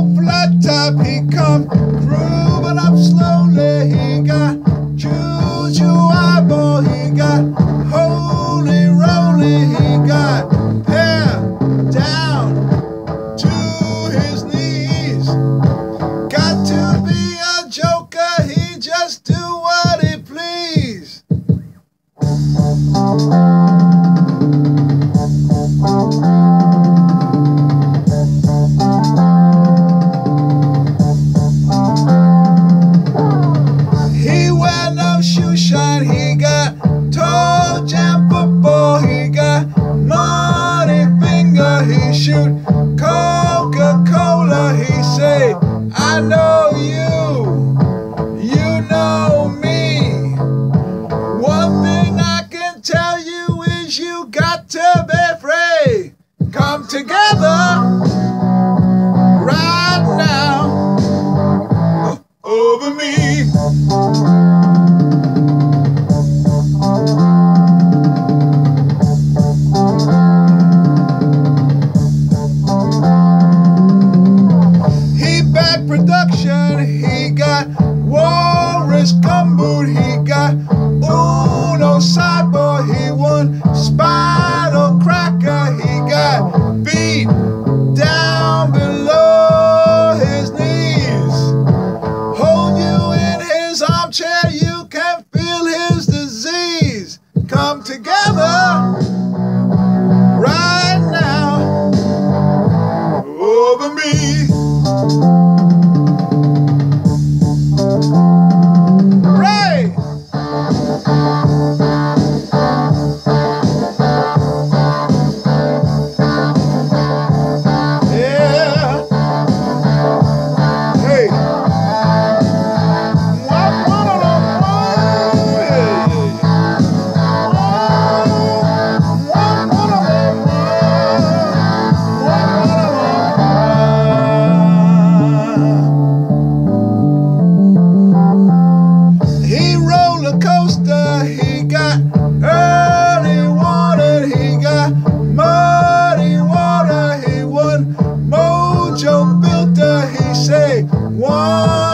old flat top, he come grooving up slowly. He got juju eyeball, he got holy roly, he got hair down to his knees. Got to be a joker, he just do what he please. He wear no shoe shine, he got toe jam football, he got money finger, he shoot Coca-Cola, he say, I know you, you know me. One thing I can tell you is you got to be free. Come together right now over me. He back production, he got Walrus Gumboot, he got Uno Cyborg, he won Spider Cracker, he got beat down below his knees. Hold you in his armchair, you can feel his disease. Come together right now over me. Ray! Yeah. Hey. He roller coaster, he got early water, he got muddy water, he won Mojo Builder, he say one